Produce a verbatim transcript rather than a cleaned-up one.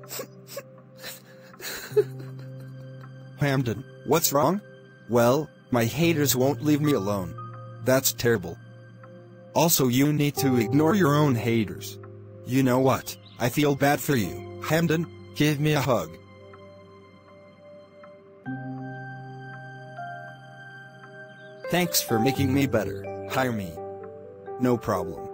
Hamdan, what's wrong? Well, my haters won't leave me alone. That's terrible. Also, you need to ignore your own haters. You know what? I feel bad for you. Hamdan, give me a hug. Thanks for making me better. Hire me. No problem.